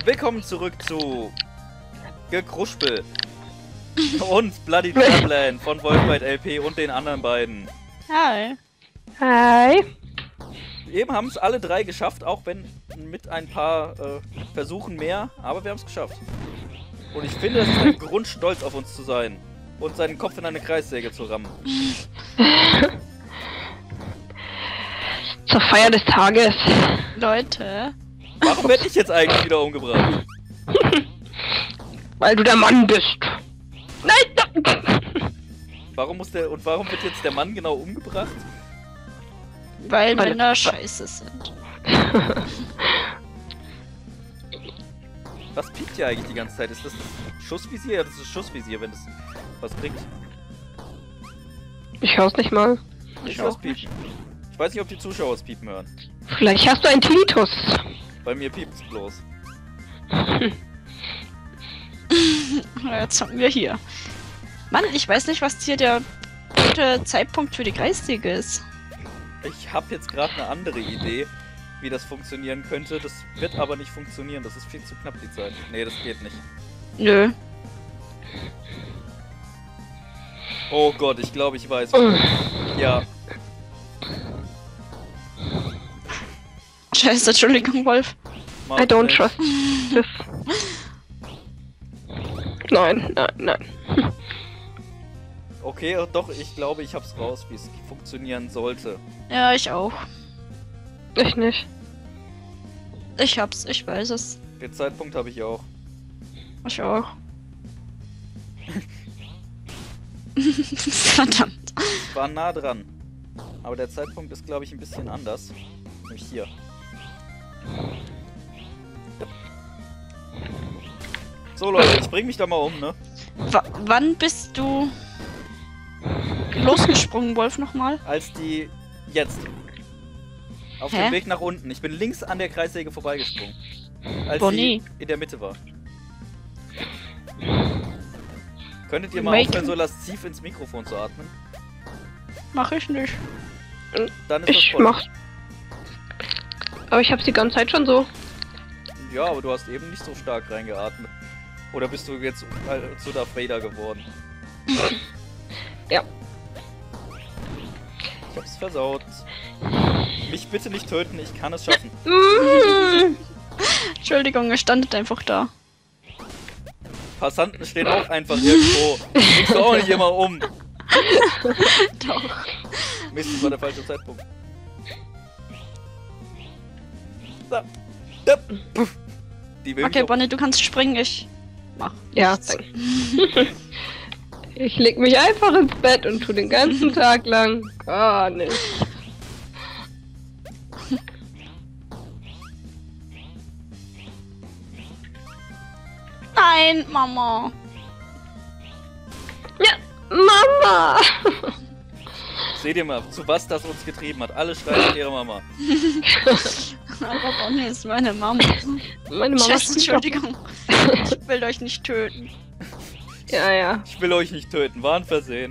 Willkommen zurück zu Gekruspel und Bloody Drumland von Wolfbite LP und den anderen beiden. Hi. Hi. Eben haben es alle drei geschafft, auch wenn mit ein paar Versuchen mehr, aber wir haben es geschafft. Und ich finde, das ist ein Grund, stolz auf uns zu sein und seinen Kopf in eine Kreissäge zu rammen. Zur Feier des Tages. Leute. Warum werde ich jetzt eigentlich wieder umgebracht? Weil du der Mann bist. Nein! Warum wird jetzt der Mann genau umgebracht? Weil Männer scheiße sind. Was piept hier eigentlich die ganze Zeit? Ist das Schussvisier? Ja, das ist Schussvisier, wenn das was bringt. Ich hör's nicht mal. Ich hör's piepen. Ich weiß nicht, ob die Zuschauer es piepen hören. Vielleicht hast du einen Tinnitus. Bei mir piept's bloß. Jetzt haben wir hier. Mann, ich weiß nicht, was hier der gute Zeitpunkt für die Kreissäge ist. Ich habe jetzt gerade eine andere Idee, wie das funktionieren könnte. Das wird aber nicht funktionieren. Das ist viel zu knapp, die Zeit. Nee, das geht nicht. Nö. Oh Gott, ich glaube, ich weiß. Ja. Scheiße, Entschuldigung, Wolf. I don't trust this. Nein. Okay, doch, ich glaube, ich hab's raus, wie es funktionieren sollte. Ja, ich auch. Ich nicht. Ich hab's, ich weiß es. Den Zeitpunkt habe ich auch. Ich auch. Verdammt. Ich war nah dran. Aber der Zeitpunkt ist, glaube ich, ein bisschen anders. Nämlich hier. So Leute, ich bring mich da mal um, ne? Wann bist du losgesprungen, Wolf, nochmal? Als die... Jetzt. Auf dem Weg nach unten. Ich bin links an der Kreissäge vorbeigesprungen. Als sie in der Mitte war. Könntet ihr mal aufhören, so lasziv ins Mikrofon zu atmen? Mach ich nicht. Dann ist das Ich voll. mach. Aber ich hab's die ganze Zeit schon so. Ja, aber du hast eben nicht so stark reingeatmet. Oder bist du jetzt zu Darth Vader geworden? Ja. Ich hab's versaut. Mich bitte nicht töten, ich kann es schaffen. Entschuldigung, er standet einfach da. Passanten stehen auch einfach irgendwo. Bringst du auch nicht immer um. Doch. Mist, das war der falsche Zeitpunkt. Da. Da. Puff. Die will Okay, mich auch- Bonnie, du kannst springen, ich mach. Ja, nichts. danke. Ich leg mich einfach ins Bett und tu den ganzen Tag lang gar nichts. Nein, Mama. Ja, Mama! Seht ihr mal, zu was das uns getrieben hat. Alle schreien nach ihrer Mama. Aber Bonnie ist meine Mama. Meine Mama Scheiße, spielt doch- Entschuldigung. Ich will euch nicht töten. Ja. Ich will euch nicht töten, war ein Versehen.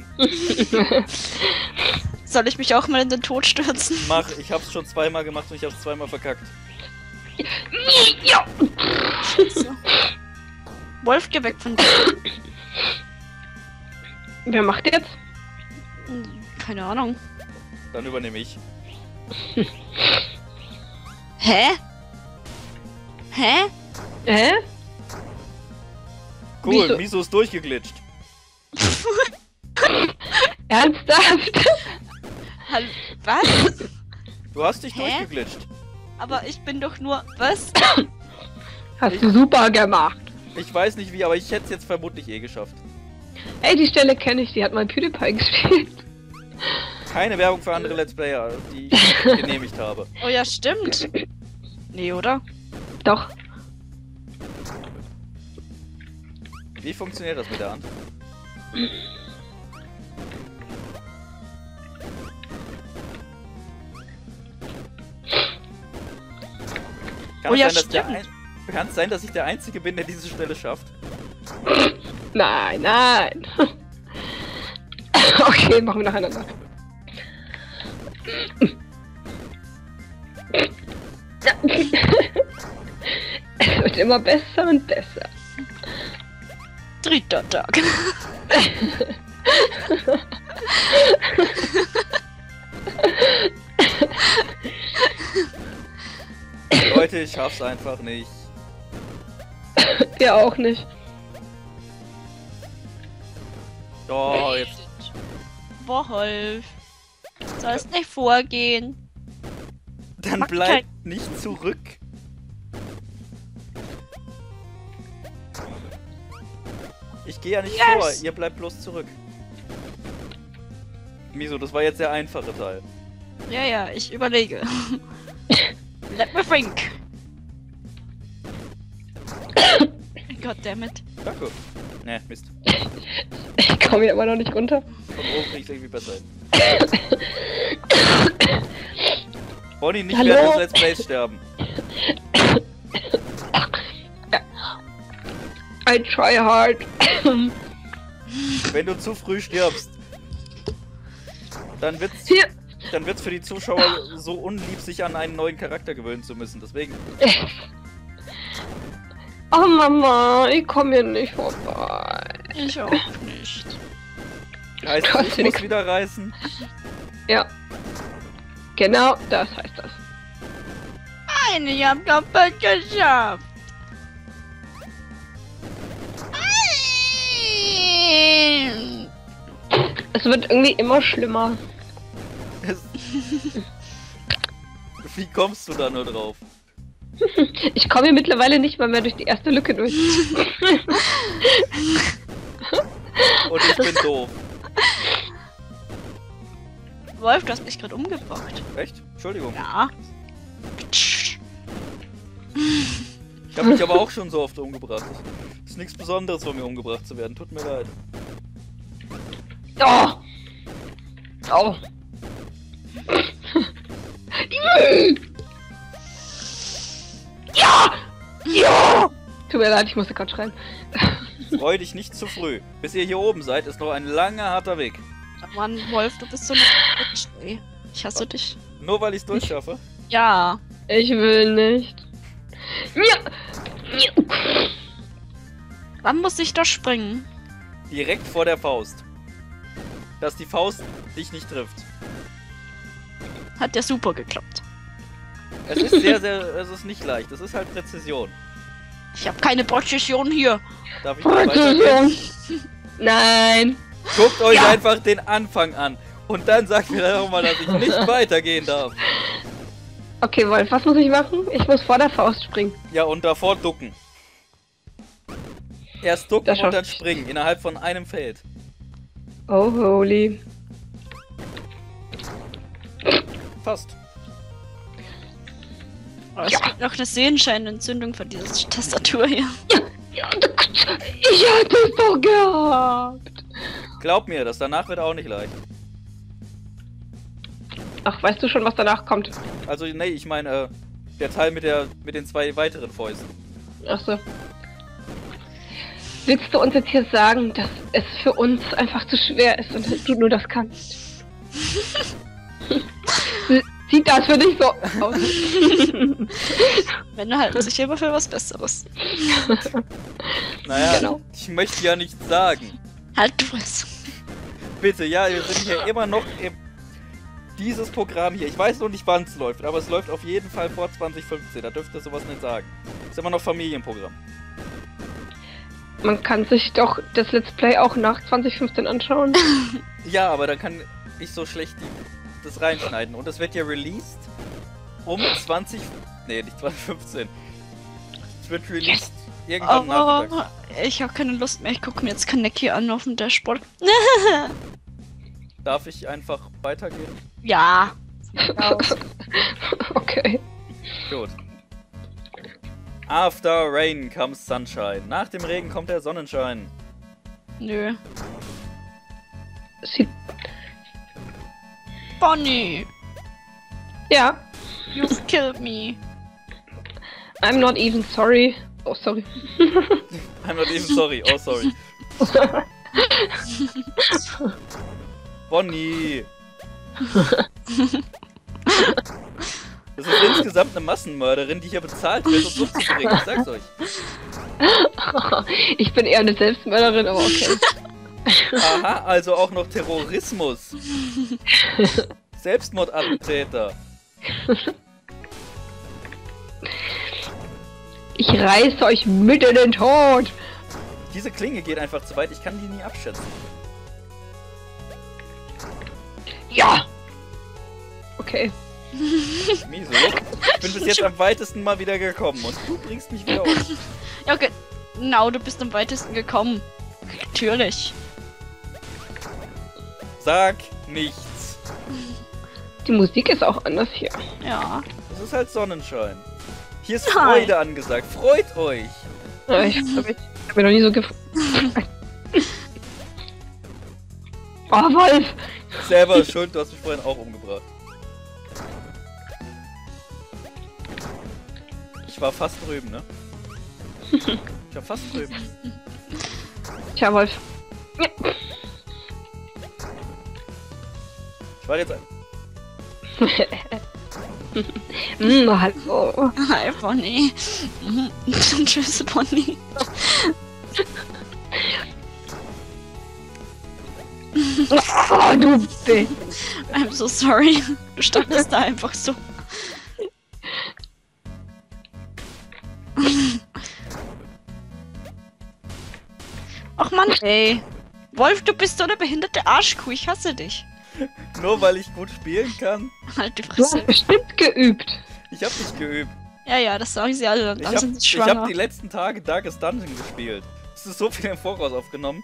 Soll ich mich auch mal in den Tod stürzen? Mach, ich hab's schon zweimal gemacht und ich hab's zweimal verkackt. Ja. Scheiße. Wolf, geh weg von dir. Wer macht jetzt? Keine Ahnung. Dann übernehme ich. Hä? Hä? Cool, Wieso? Miso ist durchgeglitscht. Ernsthaft? Hallo? Was? Du hast dich Hä? durchgeglitscht. Aber ich bin doch nur... Was? Hast du super gemacht. Ich weiß nicht wie, aber ich hätte es jetzt vermutlich eh geschafft. Ey, die Stelle kenne ich, die hat mal PewDiePie gespielt. Keine Werbung für andere Let's Player, die ich genehmigt habe. Oh ja, stimmt. Nee, oder? Doch. Wie funktioniert das mit der Hand? Kann Oh es ja, sein, dass stimmt. Kann es sein, dass ich der Einzige bin, der diese Stelle schafft? Nein. Okay, machen wir nacheinander. wird immer besser und besser. 3. Tag. Leute, ich schaff's einfach nicht. Ja, auch nicht. Oh, jetzt. Wolf. Sollst nicht vorgehen. Dann Mach bleib nicht zurück. Ich gehe ja nicht vor, ihr bleibt bloß zurück. Miso, das war jetzt der einfache Teil. Ja, ja, ich überlege. Let me think. Goddammit. Danke. Ne, Mist. Ich komme hier immer noch nicht runter. Von oben krieg ich's irgendwie besser hin. Bonnie, nicht Hallo? während des Let's Plays sterben. I try hard. Wenn du zu früh stirbst, dann wird's Hier. für die Zuschauer so unlieb, sich an einen neuen Charakter gewöhnen zu müssen. Deswegen. Oh Mama, ich komme hier nicht vorbei. Ich auch nicht. Heißt, Gott, ich muss wieder reißen. Ja. Genau, das heißt das. Nein, ich hab doppelt geschafft. Nein. Es wird irgendwie immer schlimmer. Wie kommst du da nur drauf? Ich komme hier mittlerweile nicht mal mehr durch die erste Lücke durch. Und ich bin doof. Wolf, du hast mich gerade umgebracht. Echt? Entschuldigung. Ja. Ich habe mich aber auch schon so oft umgebracht. Es ist nichts Besonderes von mir umgebracht zu werden. Tut mir leid. Oh! Oh! Ja! Ja! Tut mir leid, ich musste gerade schreien. Freu dich nicht zu früh. Bis ihr hier oben seid, ist noch ein langer, harter Weg. Oh Mann, Wolf, du bist so eine Bitch, ey. Ich hasse dich. Nur weil ich es durchschaffe. Ja. Ich will nicht. Ja! Wann muss ich da springen? Direkt vor der Faust. Dass die Faust dich nicht trifft. Hat ja super geklappt. Es ist es ist nicht leicht. Es ist halt Präzision. Ich habe keine Präzision hier. Darf ich mal weitergehen? Nein! Guckt euch einfach den Anfang an. Und dann sagt mir doch mal, dass ich nicht weitergehen darf. Okay, Wolf, was muss ich machen? Ich muss vor der Faust springen. Ja, und davor ducken. Erst ducken Das und dann schafft- springen. Innerhalb von einem Feld. Oh, holy. Fast. Oh, es gibt noch eine Sehenscheinentzündung von dieser Tastatur hier. Ja, ich hatte es doch gehabt. Glaub mir, das danach wird auch nicht leicht. Ach, weißt du schon, was danach kommt? Also, nee, ich meine, der Teil mit den 2 weiteren Fäusten. Ach so. Willst du uns jetzt hier sagen, dass es für uns einfach zu schwer ist und du nur das kannst? Sieht das für dich so aus? Männer halten sich immer für was Besseres. Naja, Genau. ich möchte ja nichts sagen. Halt du es. Bitte, ja, wir sind hier immer noch im... Dieses Programm hier, ich weiß noch nicht, wann es läuft, aber es läuft auf jeden Fall vor 2015, da dürft ihr sowas nicht sagen. Ist immer noch Familienprogramm. Man kann sich doch das Let's Play auch nach 2015 anschauen. Ja, aber dann kann ich so schlecht das reinschneiden. Und es wird ja released um 20... Nee, nicht 2015. Es wird released irgendwann nachmittags. Ich habe keine Lust mehr. Ich gucke mir jetzt Kaneki an auf dem Dashboard. Darf ich einfach weitergehen? Ja. Aus. Okay. Gut. After rain comes sunshine. Nach dem Regen kommt der Sonnenschein. Nö. Sieht... Bonnie, Ja. you've killed me. I'm not even sorry. Oh, sorry. I'm not even sorry. Oh, sorry. Bonnie! Das ist insgesamt eine Massenmörderin, die hier bezahlt wird, uns umzubringen. Ich sag's euch. Ich bin eher eine Selbstmörderin, aber okay. Aha, also auch noch Terrorismus. Selbstmordattentäter. Ich reiße euch mit in den Tod. Diese Klinge geht einfach zu weit, ich kann die nie abschätzen. Ja. Okay. Miso, ich bin bis jetzt am weitesten mal wieder gekommen und du bringst mich wieder um. Ja, genau, du bist am weitesten gekommen. Natürlich. Sag nichts. Die Musik ist auch anders hier. Ja. Es ist halt Sonnenschein. Hier ist Nein. Freude angesagt. Freut euch. Ja, ich hab mir noch nie so gefreut. Oh, Wolf! Selber schuld, du hast mich vorhin auch umgebracht. Ich war fast drüben, ne? Ich war fast drüben. Tja, Wolf. Ja. Ich war jetzt ein... Hallo. Hi, Bonnie. Tschüss, Bonnie. Oh, du Bitch. I'm so sorry. Du standest da einfach so. Ach Mann, ey. Wolf, du bist so eine behinderte Arschkuh. Ich hasse dich. Nur weil ich gut spielen kann. Halt die Du Fresse. hast bestimmt geübt. Ich hab nicht geübt. Ja, ja, das sagen sie alle. Dann sind sie Ich hab schwanger. die letzten Tage Darkest Dungeon gespielt. Es ist so viel im Voraus aufgenommen.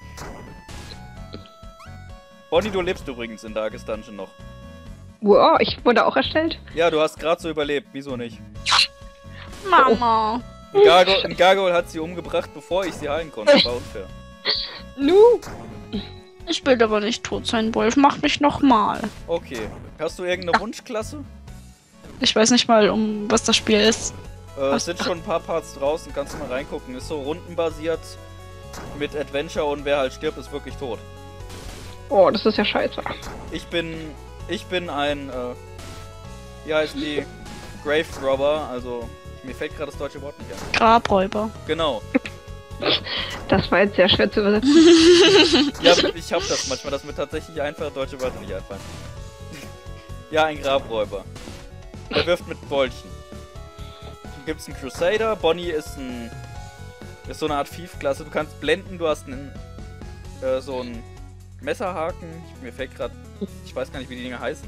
Bonnie, du lebst übrigens in Darkest Dungeon noch. Wow, ich wurde auch erstellt. Ja, du hast gerade so überlebt. Wieso nicht? Mama. Ein Gargoyle hat sie umgebracht, bevor ich sie heilen konnte. Das war unfair. Nu. Ich will aber nicht tot sein, Wolf. Mach mich nochmal. Okay. Hast du irgendeine Wunschklasse? Ich weiß nicht mal, um was das Spiel ist. Es sind schon ein paar Parts draußen, kannst du mal reingucken. Ist so rundenbasiert mit Adventure und wer halt stirbt, ist wirklich tot. Oh, das ist ja scheiße. Ich bin ein, wie heißt die? Grave Robber, also mir fällt gerade das deutsche Wort nicht ein. Grabräuber. Genau. Das war jetzt sehr schwer zu übersetzen. Ja, ich hab das manchmal, dass mir tatsächlich einfache deutsche Wörter nicht einfallen. Ja, ein Grabräuber. Der wirft mit Bolchen. Dann gibt's einen Crusader, Bonnie ist so eine Art Thief-Klasse. Du kannst blenden, du hast so einen Messerhaken. Mir fällt gerade, ich weiß gar nicht, wie die Dinge heißen.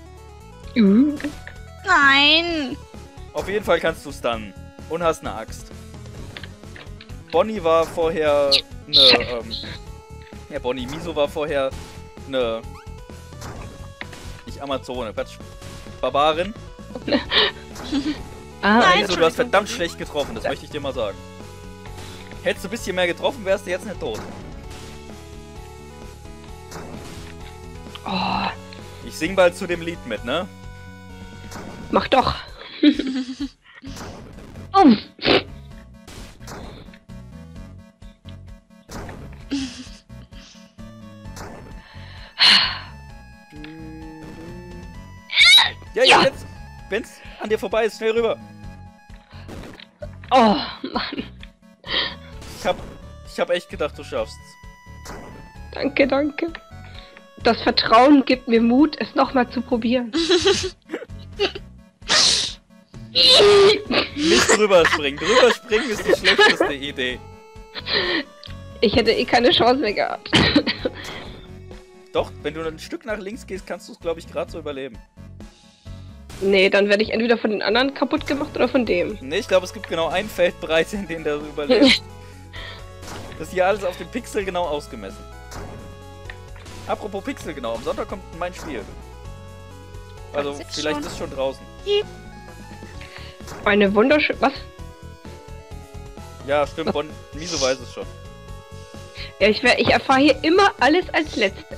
Nein! Auf jeden Fall kannst du stunnen und hast eine Axt. Bonnie war vorher Miso war vorher nicht Amazone, Quatsch, Barbarin. Nein. Miso, du hast verdammt schlecht getroffen, das möchte ich dir mal sagen. Hättest du ein bisschen mehr getroffen, wärst du jetzt nicht tot. Oh, Ich sing bald zu dem Lied mit, ne? mach doch. Oh. Ja, Ja. jetzt, wenn's an dir vorbei ist, schnell rüber. Oh, Mann. Ich hab echt gedacht, du schaffst's. Danke, danke. Das Vertrauen gibt mir Mut, es nochmal zu probieren. Nicht drüberspringen. Drüberspringen ist die schlechteste Idee. Ich hätte eh keine Chance mehr gehabt. Doch, wenn du ein Stück nach links gehst, kannst du es, glaube ich, gerade so überleben. Nee, dann werde ich entweder von den anderen kaputt gemacht oder von dem. Ne, ich glaube, es gibt genau ein Feldbereich, in dem der überlebt. Das ist hier alles auf dem Pixel genau ausgemessen. Apropos Pixel genau, am Sonntag kommt mein Spiel. Also, Das ist vielleicht schon. ist schon draußen. Eine wunderschöne... Was? Ja, stimmt, Miso weiß es schon. Ja, ich erfahre hier immer alles als Letzte.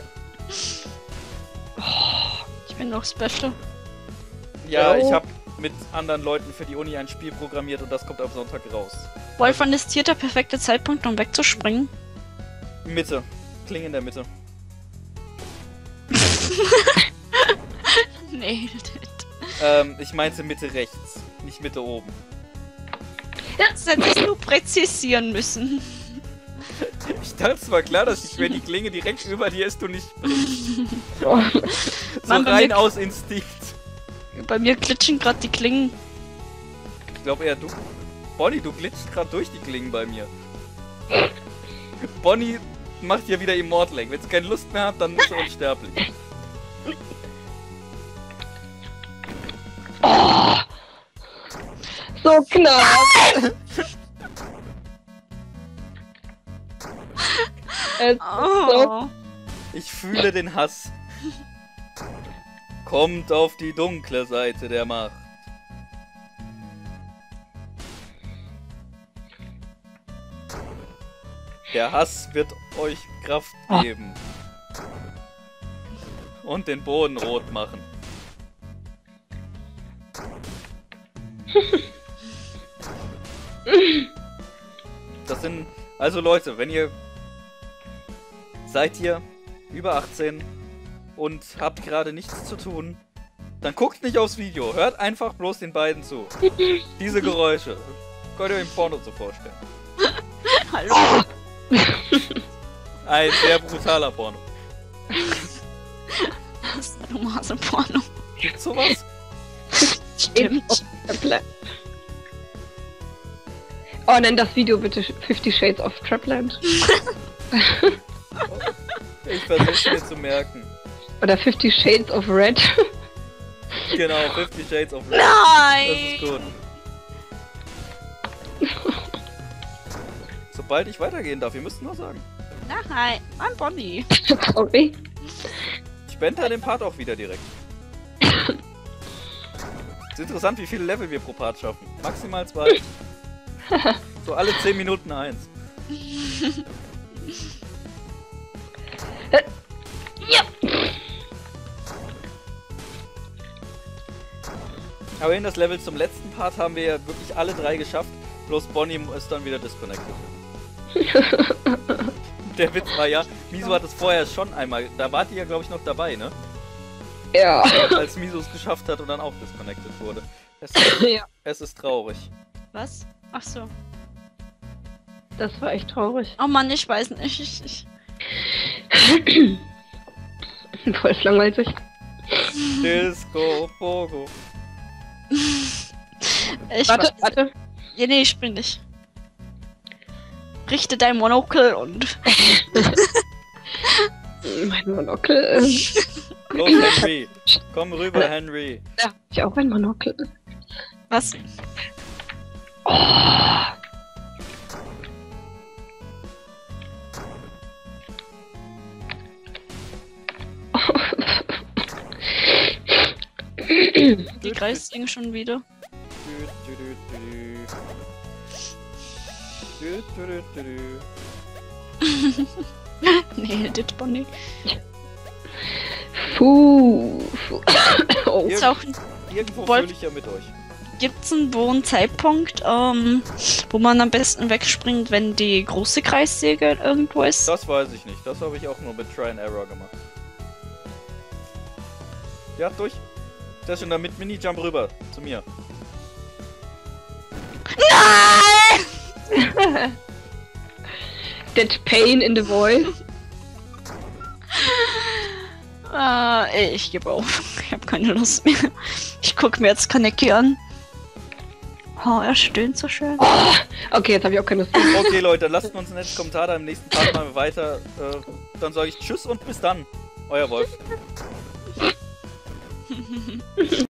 Ich bin noch Special. Ja, Jo. ich habe mit anderen Leuten für die Uni ein Spiel programmiert und das kommt am Sonntag raus. Wolf, wann ist hier der perfekte Zeitpunkt, um wegzuspringen? Mitte. Kling in der Mitte. Nee. Ich meinte Mitte rechts, nicht Mitte oben. Das hättest du präzisieren müssen. Ich dachte, es war klar, dass wenn die Klinge direkt über dir ist, du nicht brichst. Oh. So Mann, bei rein mir- aus Instinkt. Bei mir glitschen gerade die Klingen. Ich glaube eher du. Bonnie, du glitschst gerade durch die Klingen bei mir. Bonnie macht hier wieder Immortal. Wenn sie keine Lust mehr hat, dann ist sie unsterblich. Oh. So knapp. Es ist so Oh. Ich fühle den Hass. Kommt auf die dunkle Seite der Macht. Der Hass wird euch Kraft geben. Und den Boden rot machen. Das sind... Also Leute, wenn ihr... Seid ihr über 18 und habt gerade nichts zu tun, dann guckt nicht aufs Video. Hört einfach bloß den beiden zu. Diese Geräusche. Könnt ihr euch im Porno so vorstellen. Hallo. Ein sehr brutaler Porno. Sadomaso-Porno. Gibt's sowas? Stimmt. Oh, nenn das Video bitte 50 Shades of Trapland. Ich versuche mir zu merken. Oder 50 Shades of Red. Genau, 50 Shades of Red. Das ist Nein! gut. Sobald ich weitergehen darf, ihr müsst nur sagen. Nein, Mann, Bonnie. Sorry. Ich beende den Part auch wieder direkt. Ist interessant, wie viele Level wir pro Part schaffen. Maximal 2. So alle 10 Minuten 1. Ja. Aber in das Level zum letzten Part haben wir ja wirklich alle 3 geschafft. Bloß Bonnie ist dann wieder disconnected. Der Witz war ja, Miso hat es vorher schon einmal. Da wart ihr ja, glaube ich, noch dabei, ne? Ja. Als Miso es geschafft hat und dann auch disconnected wurde. Ja. Es ist traurig. Was? Ach so. Das war echt traurig. Oh Mann, ich weiß nicht. Ich... Voll langweilig. Disco Pogo. Ich Warte, weiß- warte. Ja, nee, ich bin nicht. Richte dein Monokel und... Mein Monokel. Los, Henry. Komm rüber, Henry. Ja, hab ich auch ein Monokel. Was? Oh. Die Kreislinge schon wieder. Nee, das Bonnie. Puh. Oh. Ist auch, Irgendwo Wolf- fühle ich ja mit euch. gibt's einen hohen Zeitpunkt, wo man am besten wegspringt, wenn die große Kreissäge irgendwo ist? Das weiß ich nicht. Das habe ich auch nur mit Try and Error gemacht. Ja, durch. Sehr schön, dann mit Mini-Jump rüber. Zu mir. Nein! That pain in the voice. Ich gebe auf. Ich habe keine Lust mehr. Ich gucke mir jetzt Kaneki an. Oh, er stöhnt so schön. Oh. Okay, jetzt habe ich auch keine Lust mehr. Okay, Leute, lasst uns einen netten Kommentar da. Im nächsten Part machen wir weiter. Dann sage ich Tschüss und bis dann. Euer Wolf.